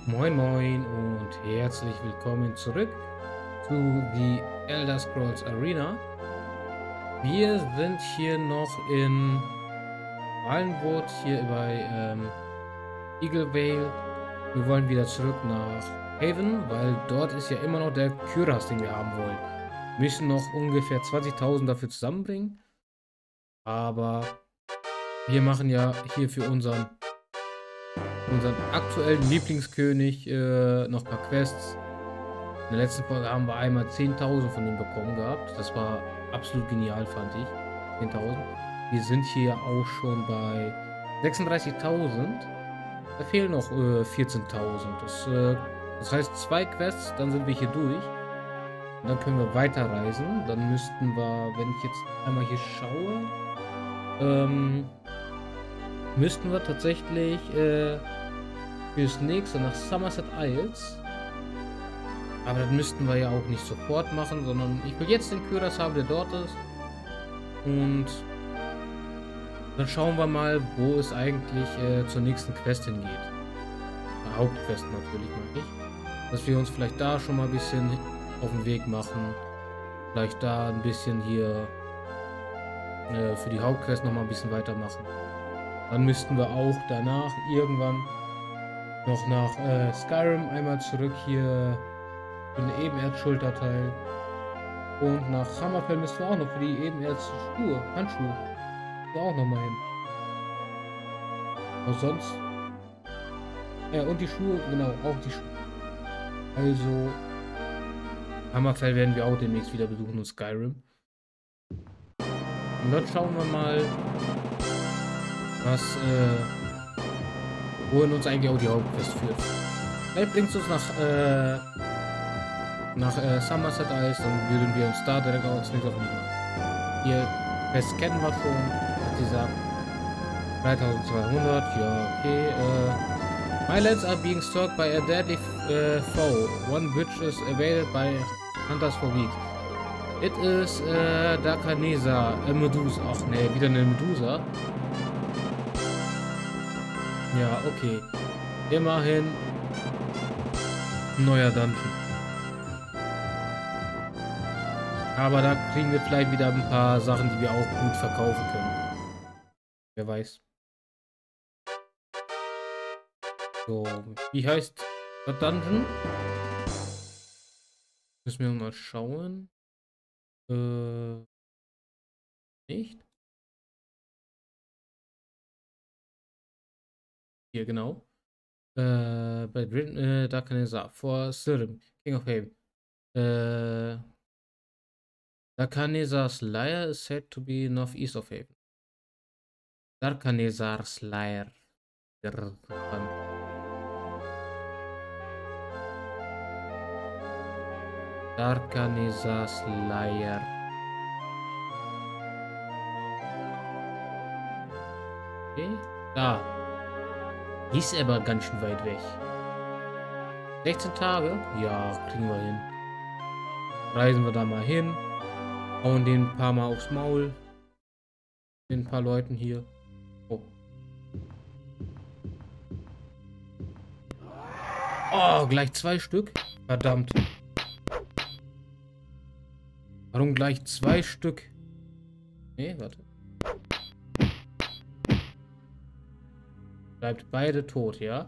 Moin Moin und herzlich willkommen zurück zu The Elder Scrolls Arena. Wir sind hier noch in Valenwood, hier bei Eagle Vale. Wir wollen wieder zurück nach Haven, weil dort ist ja immer noch der Kyras, den wir haben wollen. Wir müssen noch ungefähr 20.000 dafür zusammenbringen, aber wir machen ja hier für unseren aktuellen Lieblingskönig noch ein paar Quests. In der letzten Folge haben wir einmal 10.000 von ihm bekommen gehabt. Das war absolut genial, fand ich. 10.000. Wir sind hier auch schon bei 36.000. Da fehlen noch 14.000. Das heißt, zwei Quests, dann sind wir hier durch. Und dann können wir weiterreisen. Dann müssten wir, wenn ich jetzt einmal hier schaue, müssten wir tatsächlich fürs nächste nach Somerset Isles. Aber das müssten wir ja auch nicht sofort machen, sondern ich will jetzt den Kyras haben, der dort ist. Und dann schauen wir mal, wo es eigentlich zur nächsten Quest hingeht. Der Hauptquest natürlich, meine ich. Dass wir uns vielleicht da schon mal ein bisschen auf den Weg machen. Vielleicht da ein bisschen hier für die Hauptquest noch mal ein bisschen weitermachen. Dann müssten wir auch danach irgendwann noch nach Skyrim einmal zurück hier für den Ebenerz-Schulterteil. Und nach Hammerfell müssen wir auch noch für die Ebenerz-Schuhe, Handschuhe. Da auch nochmal hin. Was sonst? Ja, und die Schuhe, genau, auch die Schuhe. Also, Hammerfell werden wir auch demnächst wieder besuchen und Skyrim. Und dann schauen wir mal, was, wohin uns eigentlich auch die Hauptquest führt. Vielleicht bringt es uns nach Somerset Isles, dann würden wir uns da direkt auch als nächstes auf machen. Hier, Quest kennen wir schon, hat gesagt 3200, ja, okay, my lands are being stalked by a deadly foe, one which is evaded by hunters for weeks. It is Dakanesa, Medusa, ach ne, wieder eine Medusa. Ja, okay, immerhin neuer Dungeon. Aber da kriegen wir vielleicht wieder ein paar Sachen, die wir auch gut verkaufen können. Wer weiß. So, wie heißt das Dungeon? Müssen wir mal schauen. Nicht? Hier, genau. Bei Dakanesa, vor Sirim, King of Haven. Dakanesa's lair is said to be northeast of Haven. Darkanesa's lair. Darkanesa's lair. Okay, da. Die ist aber ganz schön weit weg. 16 Tage? Ja, kriegen wir hin. Reisen wir da mal hin. Hauen den ein paar Mal aufs Maul. Den paar Leuten hier. Oh. Oh, gleich 2 Stück? Verdammt. Warum gleich 2 Stück? Nee, warte. Bleibt beide tot, ja?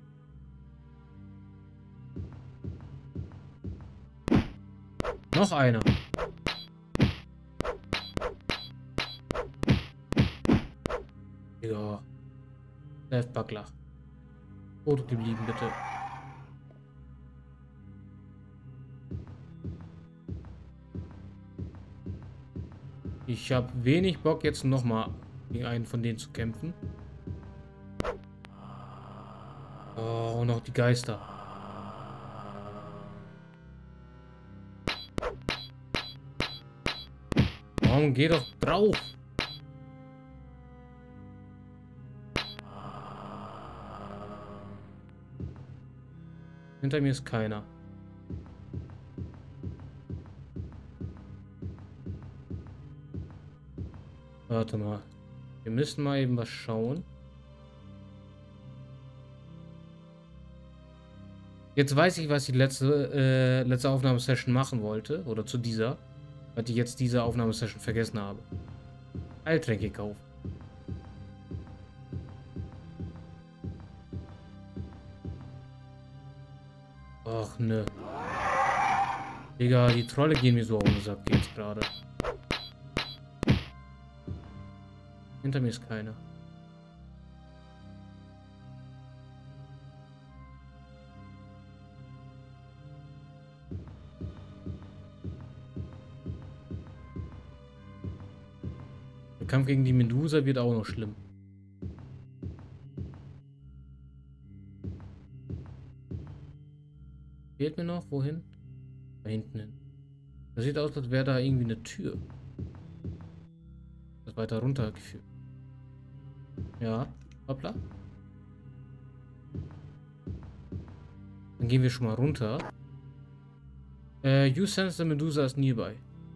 Noch einer. Ja. Buckler. Tot geblieben, bitte. Ich habe wenig Bock, jetzt nochmal gegen einen von denen zu kämpfen. Oh, und noch die Geister. Warum geh doch drauf? Hinter mir ist keiner. Warte mal. Wir müssen mal eben was schauen. Jetzt weiß ich, was ich letzte Aufnahmesession machen wollte. Oder zu dieser. Weil ich jetzt diese Aufnahmesession vergessen habe. Heiltränke kaufen. Ach ne. Digga, die Trolle gehen mir so auf den Sack jetzt gerade. Hinter mir ist keiner. Der Kampf gegen die Medusa wird auch noch schlimm. Fehlt mir noch? Wohin? Da hinten hin. Das sieht aus, als wäre da irgendwie eine Tür. Das weiter runter geführt. Ja. Hoppla. Dann gehen wir schon mal runter. You sense the Medusa is nearby.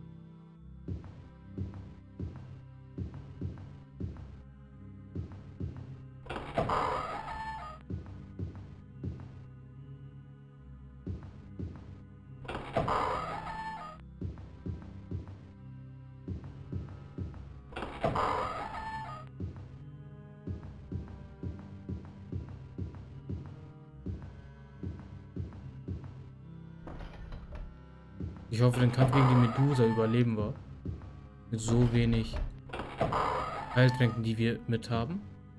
Ich hoffe, den Kampf gegen die Medusa überleben wir. Mit so wenig Heiltränken, die wir mit haben.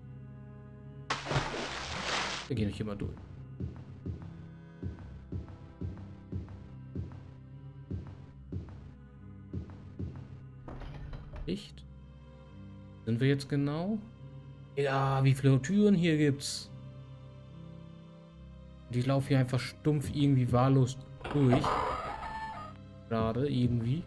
Wir gehen nicht immer durch. Nicht? Sind wir jetzt genau? Ja, wie viele Türen hier gibt's? Und ich laufe hier einfach stumpf irgendwie wahllos durch. Gerade irgendwie.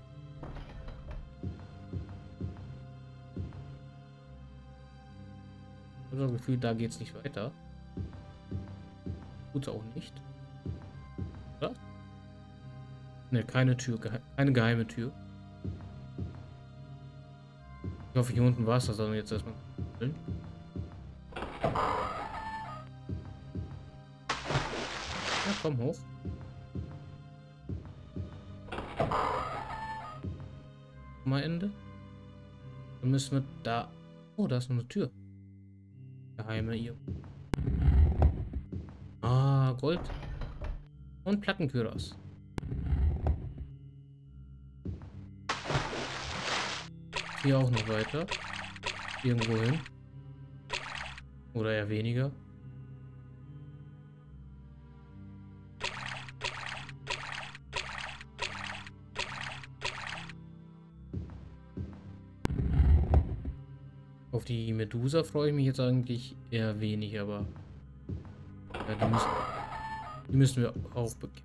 Ich habe das Gefühl, da geht's nicht weiter. Tut's auch nicht. Oder? Ne, keine Tür, keine geheime Tür. Ich hoffe, hier unten war es das dann jetzt erstmal. Ja, komm hoch. Mal Ende. Dann müssen wir da. Oh, da ist noch eine Tür. Geheime hier. Ah, Gold. Und Plattenküras. Hier auch noch weiter. Irgendwo hin. Oder eher weniger. Auf die Medusa freue ich mich jetzt eigentlich eher wenig, aber ja, die müssen wir auch bekämpfen.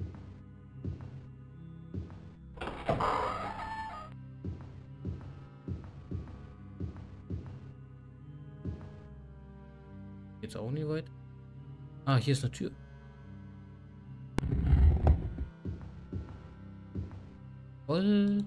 Jetzt auch nicht weit. Ah, hier ist eine Tür. Gold.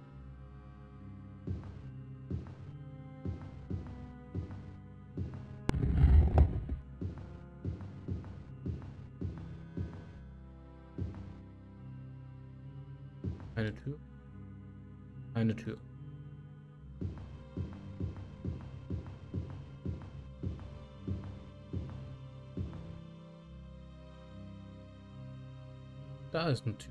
Eine Tür. Eine Tür. Da ist eine Tür.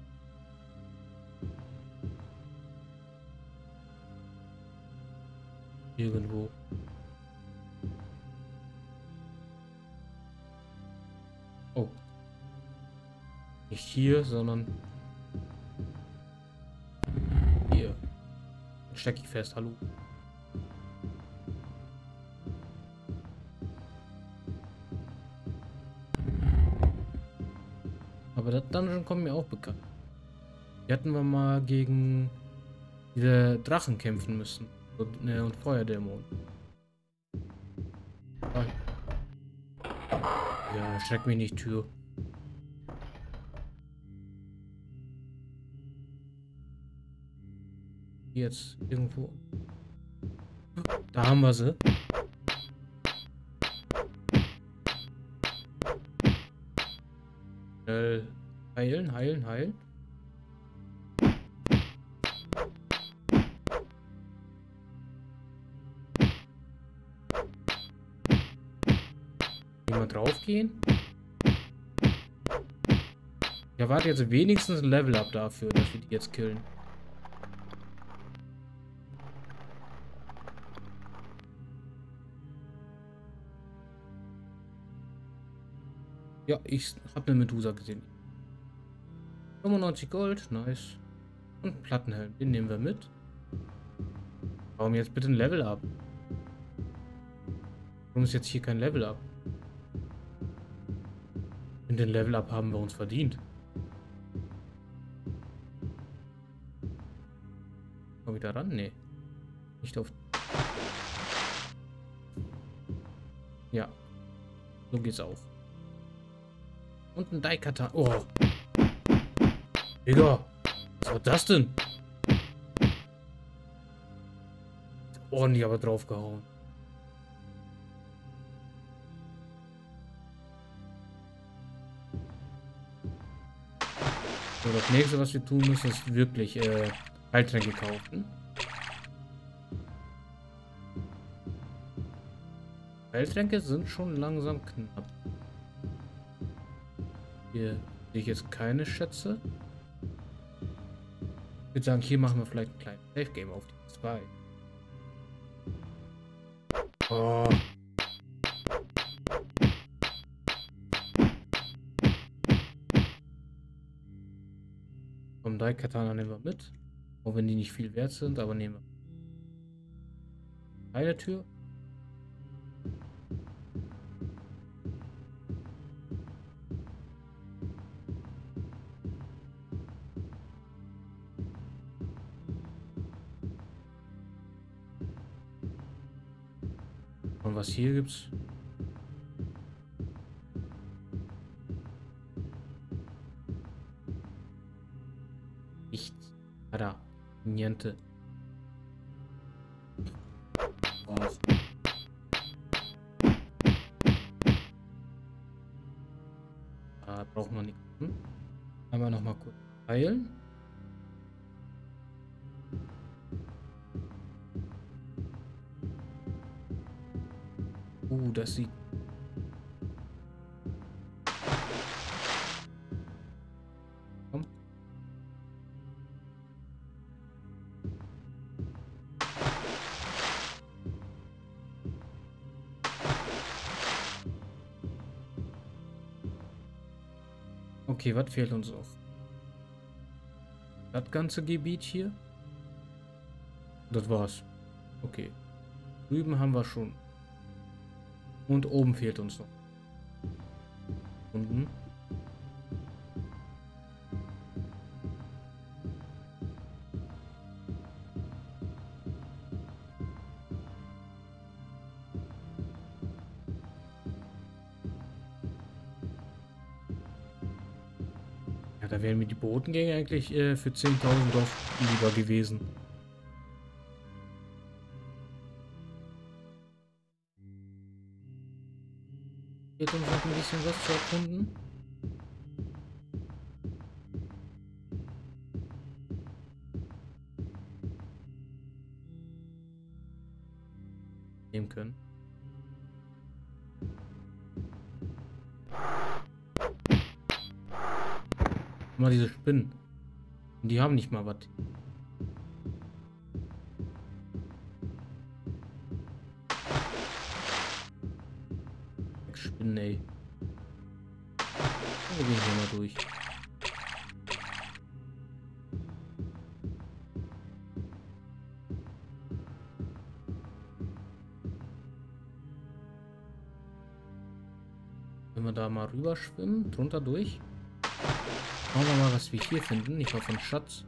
Irgendwo. Oh. Nicht hier, sondern hier. Steck ich fest, hallo. Aber das Dungeon kommt mir auch bekannt. Hier hatten wir mal gegen diese Drachen kämpfen müssen. Und Feuerdämonen. Ja, schreck mich nicht, Tür. Jetzt irgendwo. Da haben wir sie. Schnell heilen, heilen, heilen. Mal draufgehen. Ich erwarte jetzt wenigstens ein Level-Up dafür, dass wir die jetzt killen. Ja, ich habe eine Medusa gesehen. 95 Gold, nice. Und Plattenhelm, den nehmen wir mit. Warum jetzt bitte ein Level-Up? Warum ist jetzt hier kein Level-Up? Und den Level-Up haben wir uns verdient. Komm wieder ran? Nee. Nicht auf... Ja. So geht's auch. Und ein Daikata. Oh. Digga. Was war das denn? Ordentlich aber draufgehauen. So, das nächste, was wir tun müssen, ist wirklich Heiltränke kaufen. Heiltränke sind schon langsam knapp. Hier sehe ich jetzt keine Schätze. Ich würde sagen, hier machen wir vielleicht ein kleines Safe-Game auf die 2. Oh. Vom Daikatana nehmen wir mit. Auch wenn die nicht viel wert sind, aber nehmen wir. Eine Tür. Und was hier gibt's? Nichts. Ada. Niente. Was? Da braucht man nichts. Einmal noch mal kurz heilen. Das sieht... Komm. Okay, was fehlt uns noch? Das ganze Gebiet hier? Das war's. Okay. Drüben haben wir schon. Und oben fehlt uns noch. Unten. Ja, da wären mir die Botengänge eigentlich für 10.000 doch lieber gewesen. Geht uns noch ein bisschen was zu erkunden. Nehmen können. Guck mal, diese Spinnen. Die haben nicht mal was. Spinnen, ey. Wir gehen hier mal durch. Wenn wir da mal rüber schwimmen, drunter durch. Schauen wir mal, was wir hier finden. Ich hoffe, einen Schatz.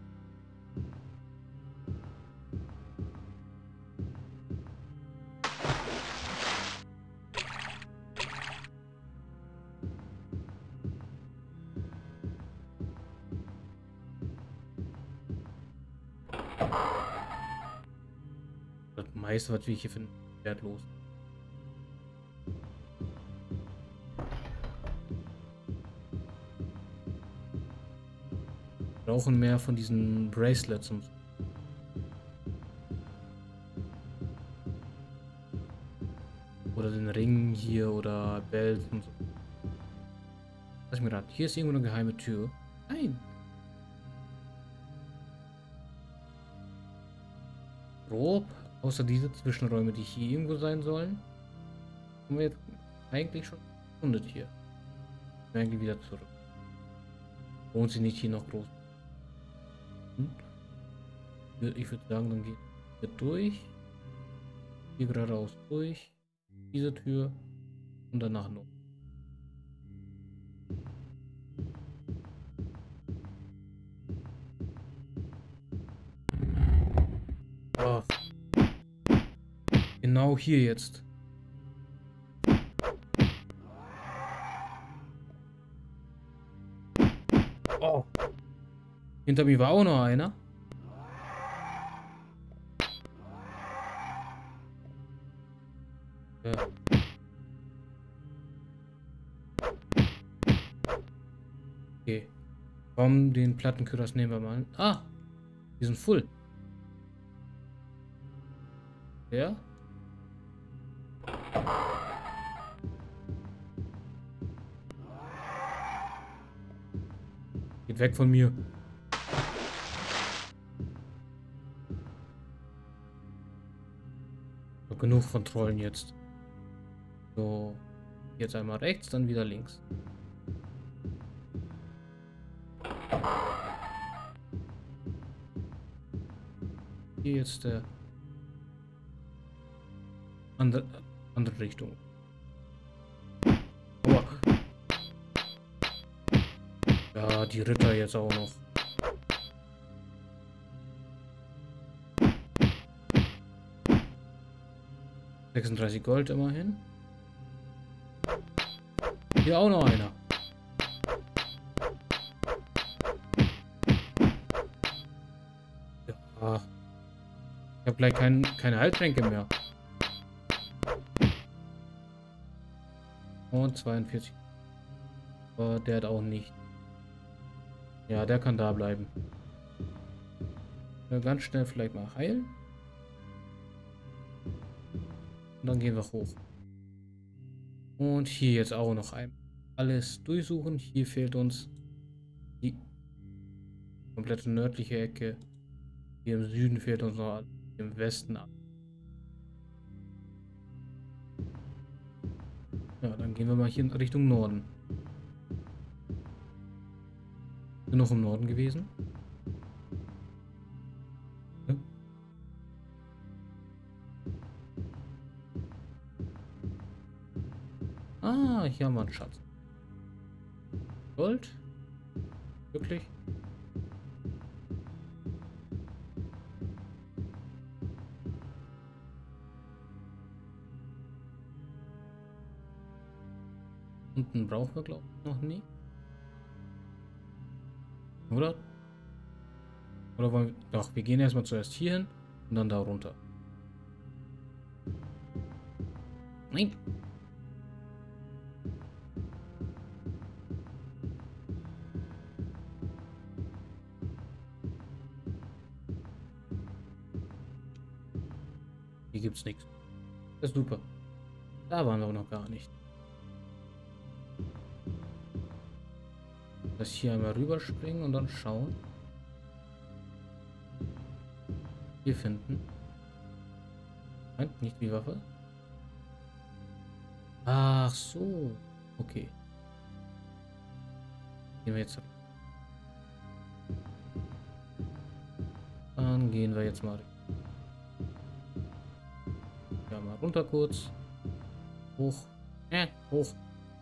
Das meiste, was wir hier finden, wertlos. brauchen mehr von diesen Bracelets und so. Oder den Ring hier oder Bells und so. Lass mich raten. Hier ist irgendwo eine geheime Tür. Nein. Grob. Außer diese Zwischenräume, die hier irgendwo sein sollen. Haben wir jetzt eigentlich schon erkundet hier. Wir eigentlich wieder zurück. Wohnt sie nicht hier noch groß? Ich würde sagen, dann geht wir durch. Hier geradeaus durch. Diese Tür. Und danach noch. Oh. Genau hier jetzt. Oh. Hinter mir war auch noch einer. Ja. Okay. Komm, den Plattenkürbis nehmen wir mal. Ah, die sind voll. Ja? Geht weg von mir. So, genug von Trollen jetzt. So. Jetzt einmal rechts, dann wieder links. Hier jetzt der andere Richtung. Aua. Ja, die Ritter jetzt auch noch. $36 Gold immerhin. Hier auch noch einer. Ja. Ich habe gleich keine Heiltränke mehr. Und 42. Aber der hat auch nicht. Ja, der kann da bleiben. Ja, ganz schnell vielleicht mal heilen. Und dann gehen wir hoch. Und hier jetzt auch noch einmal alles durchsuchen. Hier fehlt uns die komplette nördliche Ecke. Hier im Süden fehlt uns noch im Westen ab. Ja, dann gehen wir mal hier in Richtung Norden. Sind noch im Norden gewesen? Ja. Ah, hier haben wir einen Schatz. Gold? Wirklich? Unten brauchen wir, glaube ich, noch nie. Oder? Oder wollen wir... Doch, wir gehen erstmal zuerst hier hin und dann da runter. Nein! Hier gibt's nichts. Das ist super. Da waren wir auch noch gar nicht. Das hier einmal rüberspringen und dann schauen. Hier finden. Nein, nicht die Waffe. Ach so. Okay. Gehen wir jetzt. Dann gehen wir jetzt mal. Ja, mal runter kurz. Hoch. Hoch.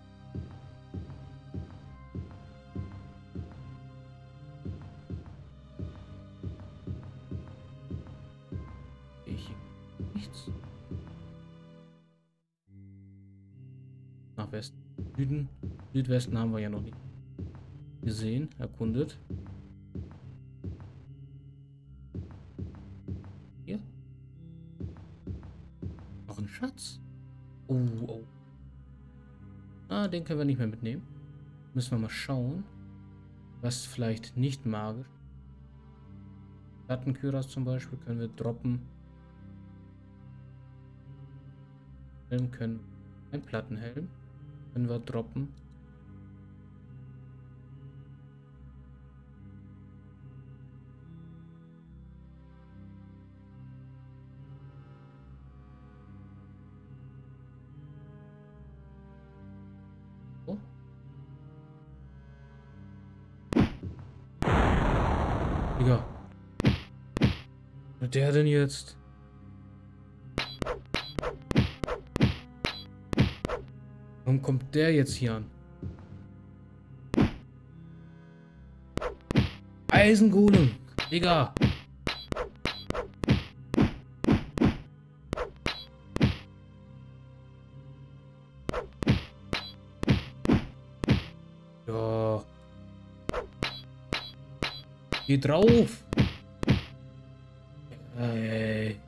Nichts. Nach Westen. Süden. Südwesten haben wir ja noch nicht gesehen, erkundet. Hier. Noch ein Schatz. Oh, oh. Ah, den können wir nicht mehr mitnehmen. Müssen wir mal schauen, was vielleicht nicht magisch Plattenkyras zum Beispiel können wir droppen. Helm können ein Plattenhelm können wir droppen. So. Digga. Was der denn jetzt? Warum kommt der jetzt hier an? Eisengolem! Digga! Ja. Geh drauf! Ey.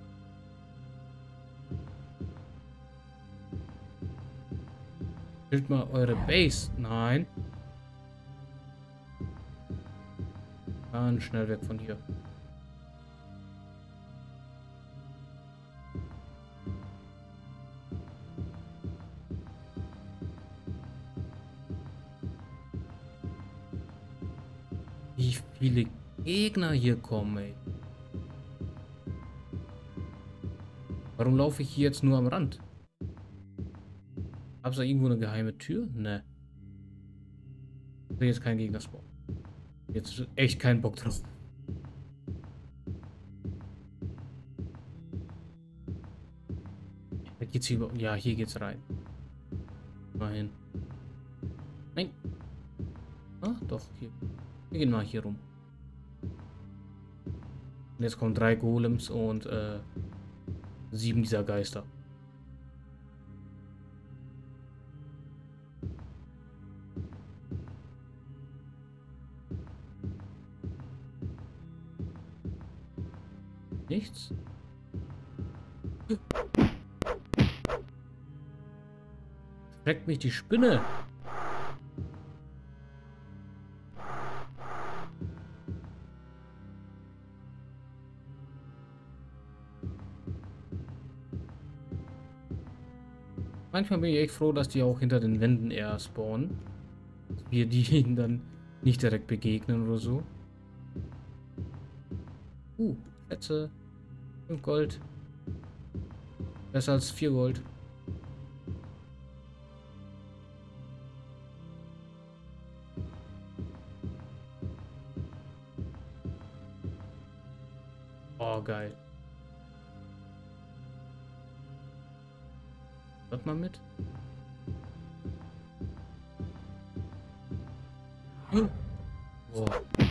Stellt mal eure Base. Nein. Ganz schnell weg von hier. Wie viele Gegner hier kommen, ey. Warum laufe ich hier jetzt nur am Rand? Gab es da irgendwo eine geheime Tür? Ne. Ich will jetzt kein Gegner spawnen. Jetzt ist echt kein Bock drauf. Da geht's hier über. Ja, hier geht's rein. Mal hin. Nein. Ah, doch, hier. Wir gehen mal hier rum. Und jetzt kommen 3 Golems und 7 dieser Geister. Nichts. Schreckt mich die Spinne. Manchmal bin ich echt froh, dass die auch hinter den Wänden eher spawnen. Dass wir die dann nicht direkt begegnen oder so. Schätze. 5 Gold. Besser als 4 Gold. Oh, geil. Hört mal mit. Oh.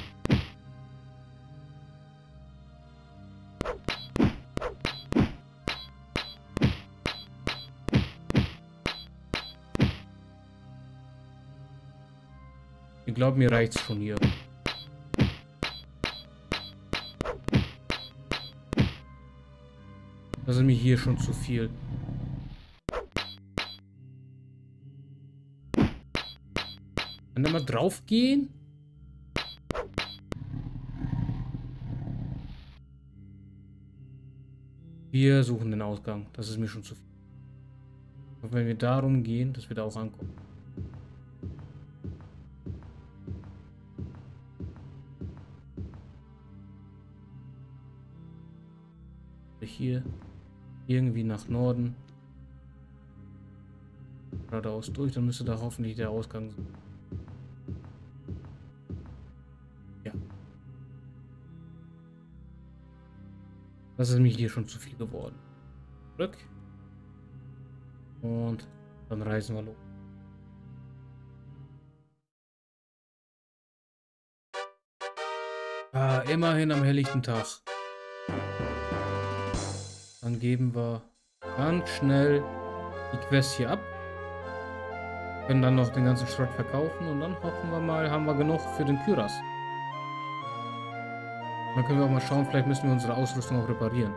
Ich glaube, mir reicht's schon hier. Das ist mir hier schon zu viel. Kann da mal drauf gehen? Wir suchen den Ausgang. Das ist mir schon zu viel. Und wenn wir darum gehen, dass wir da auch ankommen. Hier irgendwie nach Norden. Geradeaus durch, dann müsste da hoffentlich der Ausgang sein. Ja. Das ist mir hier schon zu viel geworden. Zurück. Und dann reisen wir los. Ah, immerhin am helllichten Tag. Dann geben wir ganz schnell die Quest hier ab. Können dann noch den ganzen Schrott verkaufen und dann hoffen wir mal, haben wir genug für den Kyras. Dann können wir auch mal schauen, vielleicht müssen wir unsere Ausrüstung auch reparieren.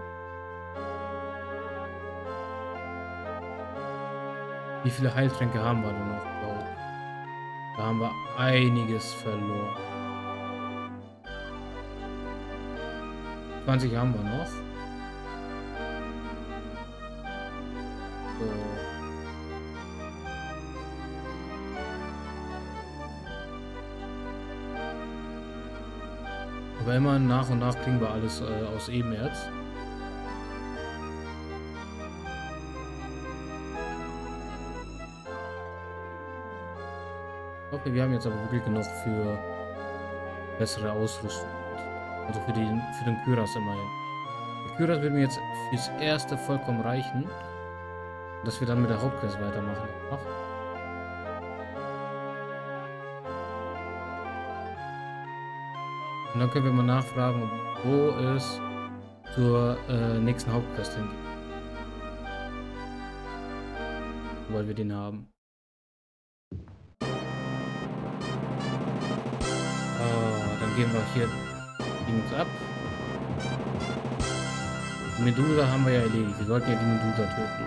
Wie viele Heiltränke haben wir denn noch? Wow. Da haben wir einiges verloren. 20 haben wir noch. So. Aber immer nach und nach kriegen wir alles aus Ebenerz. Okay, wir haben jetzt aber wirklich genug für bessere Ausrüstung. Also für den Kyras immerhin. Der Kyras wird mir jetzt fürs Erste vollkommen reichen. Dass wir dann mit der Hauptquest weitermachen. Ach. Und dann können wir mal nachfragen, wo es zur nächsten Hauptquest hingeht. Weil wir den haben. Dann gehen wir hier links ab. Die Medusa haben wir ja erledigt. Wir sollten ja die Medusa töten.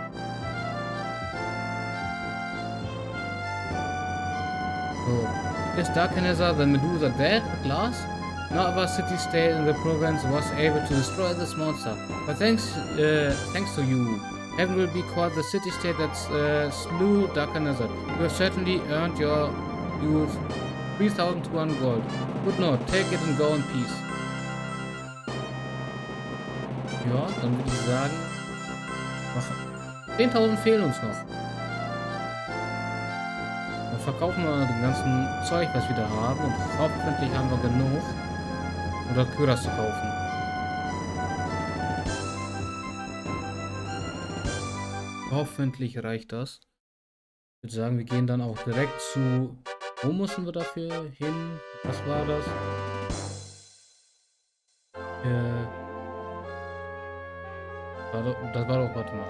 So. Is Darknessor the Medusa dead at last? No other city-state in the province was able to destroy this monster. But thanks to you, heaven will be called the city-state that slew Darknessor. You have certainly earned your 3,200 gold. Good note, take it and go in peace. Ja, dann würde ich sagen, 10.000 fehlen uns noch. Dann verkaufen wir den ganzen Zeug, was wir da haben, und hoffentlich haben wir genug, um das Kyras zu kaufen. Hoffentlich reicht das. Ich würde sagen, wir gehen dann auch direkt zu... Wo müssen wir dafür hin? Was war das? Das war doch, warte mal.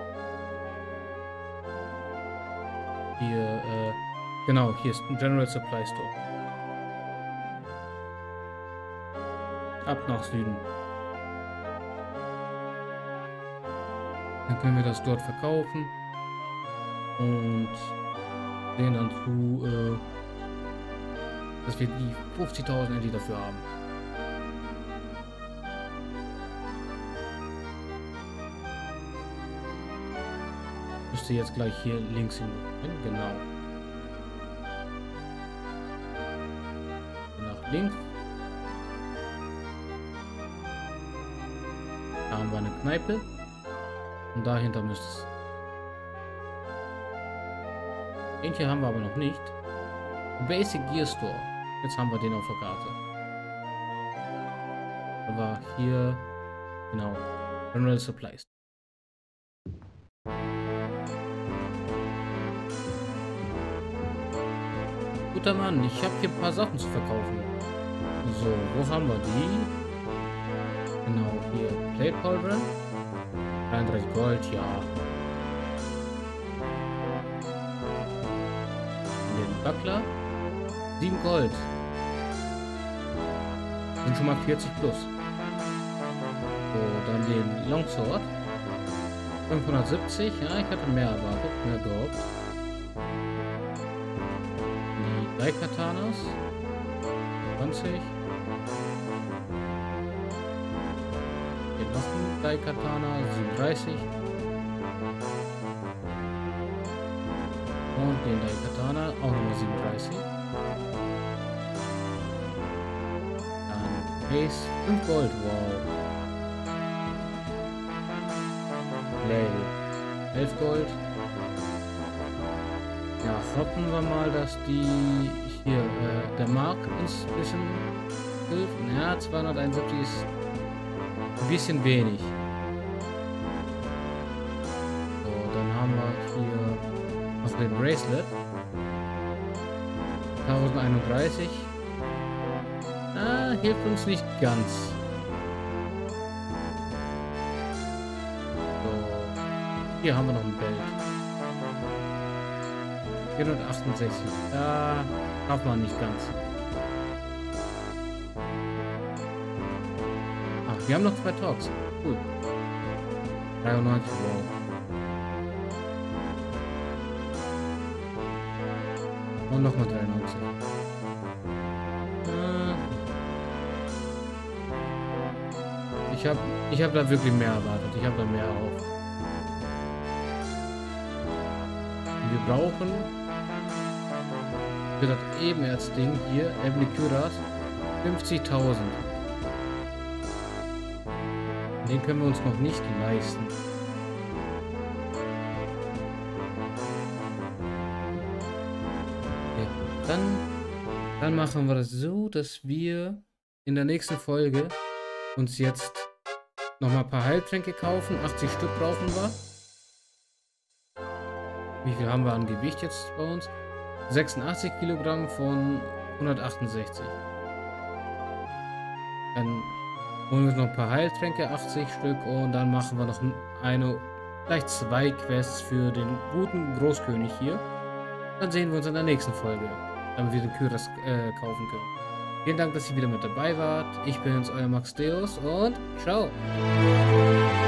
Hier, genau, hier ist ein General Supply Store. Ab nach Süden. Dann können wir das dort verkaufen. Und sehen dann zu, dass wir die 50.000 endlich dafür haben. Müsste jetzt gleich hier links hin. Genau. Nach links. Da haben wir eine Kneipe. Und dahinter müsste es. Den hier haben wir aber noch nicht. Basic Gear Store. Jetzt haben wir den auf der Karte. Aber hier, genau, General Supplies. Guter Mann, ich habe hier ein paar Sachen zu verkaufen. So, wo haben wir die? Genau, hier, Plate Pauldron. 33 Gold, ja. Den Buckler. 7 Gold. Sind schon mal 40 plus. So, dann den Longsword. 570. Ja, ich hatte mehr erwartet, mehr gehofft. Die Daikatanas. 20. Hier noch ein Daikatana. 37. Und den Daikatana. Auch nochmal 37. Ace, 5 Gold, wow. Label, 11 Gold. Ja, hoffen wir mal, dass die hier, der Mark uns ein bisschen hilft. Ja, 271 ist ein bisschen wenig. So, dann haben wir hier noch den Bracelet. 1031. Hilft uns nicht ganz. So. Hier haben wir noch ein Belt. 468. Da kauft man nicht ganz. Ach, wir haben noch 2 Talks. Cool. 93, wow. Und nochmal 93. Ich ich hab da wirklich mehr erwartet. Ich habe da mehr auf. Wir brauchen für das Ebenerz-Ding hier, Ebony Curas, 50.000. Den können wir uns noch nicht leisten. Ja, dann machen wir das so, dass wir in der nächsten Folge uns jetzt nochmal ein paar Heiltränke kaufen. 80 Stück brauchen wir. Wie viel haben wir an Gewicht jetzt bei uns? 86 Kilogramm von 168. Dann holen wir uns noch ein paar Heiltränke, 80 Stück, und dann machen wir noch vielleicht 2 Quests für den guten Großkönig hier. Dann sehen wir uns in der nächsten Folge, damit wir den Kyras kaufen können. Vielen Dank, dass ihr wieder mit dabei wart. Ich bin's, euer Max Deus, und ciao!